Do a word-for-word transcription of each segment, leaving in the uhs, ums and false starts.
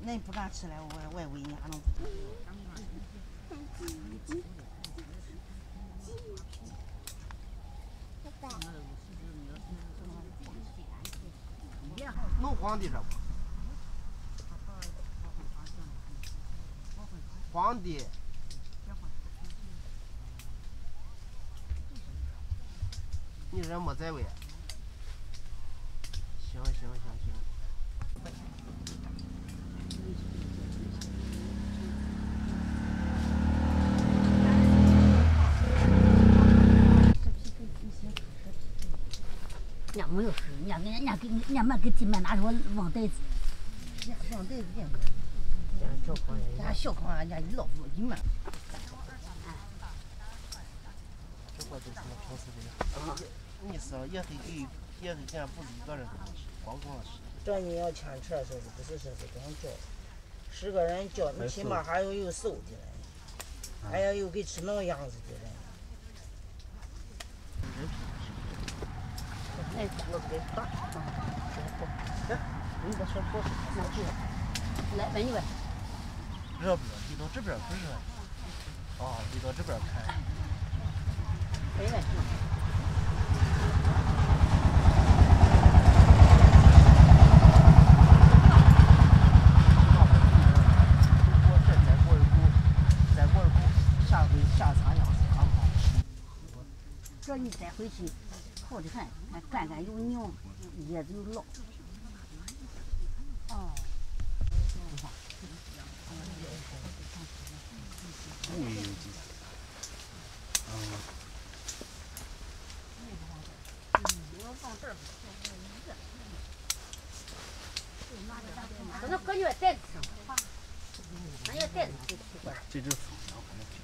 那不敢吃了，我我也喂人家弄。 弄黄的这不？黄的。你这没在喂？行行行行。 人家没有事，人家人家给人家买给鸡买拿出忘袋子， 忘袋子见过。咱小炕啊，人家一老夫一买。 这块都是平时的。你是也是给也是咱不是一个人吃，光光吃。 这你要牵车，说是不是说是光叫，十个人叫，你起码还要有瘦的人，还要有给吃那样子的人。 哎，我给打， 来，你把车过去， 拿去，来问一问。 热不热？离到这边不热。哦，离到这边开。 问一问。这你再回去，好的很，还干干有娘，叶子又老。哦。 物也有机。嗯。 可能搁你袋子上，那你袋子最奇怪。 这只风凉，反正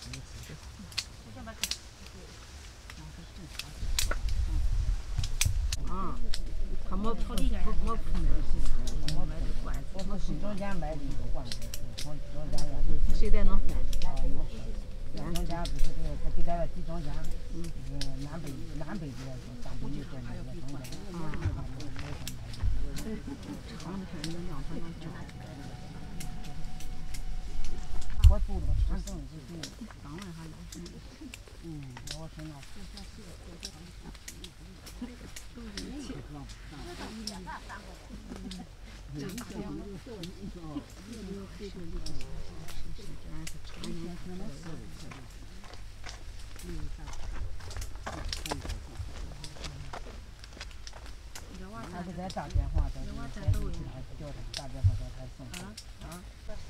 啊，他没铺的，没铺那个，买的罐子。 我从新庄家买的一个罐子，从新庄家也。 谁在那分？ 新庄家不是这个，他给咱地庄家，嗯，南北南北的上北一个那个庄家，啊， 长的看能让他能长。 我走了全省就是， 当然还有。 嗯，我身上。他给咱打电话，咱咱给他叫他打电话叫他送。啊啊。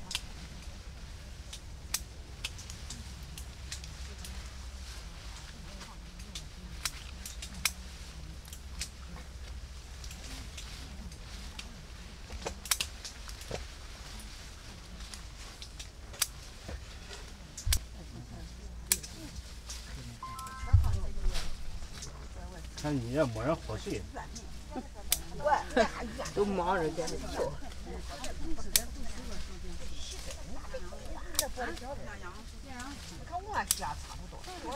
看你也没人喝水。 都忙着在那跳。看我洗差不多。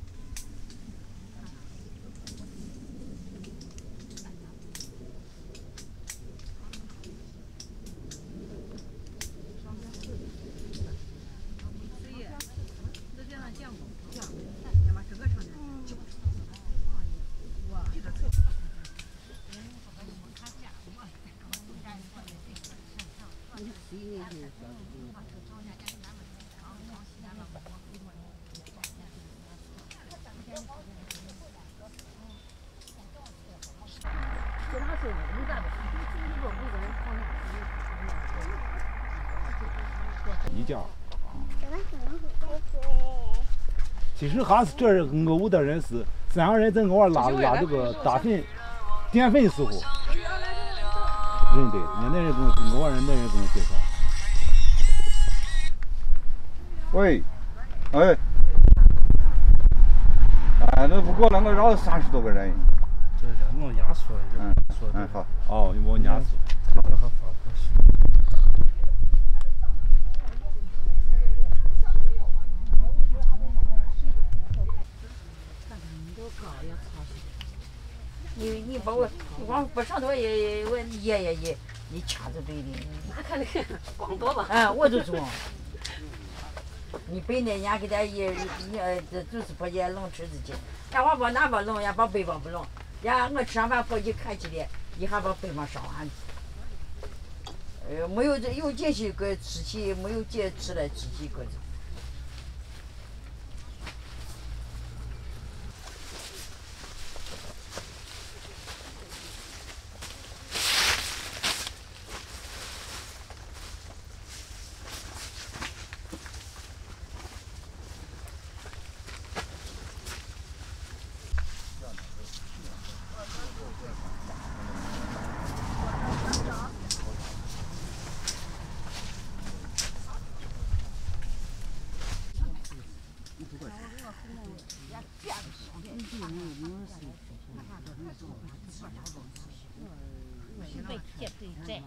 一家。其实还是这儿我屋的人是三个人在我拉拉这个大粪淀粉时候认得，人那人跟我我人那人跟我介绍。 喂，哎，哎，那不过那个绕三十多个人。 这人弄压缩， 嗯说嗯好。 哦，你往压缩。 这个还发过去。 你你把我往把上头也我爷爷爷你掐着对的。 那看那个光多吧。 哎，我就说，你白天人家给他也也这就是不也弄车子去，呀我把哪把弄呀把背包不弄，呀我吃上饭回去看起来，一下把背包烧完。呃，没有这有这些个吃起，没有这吃来吃起个子。 对，对对对。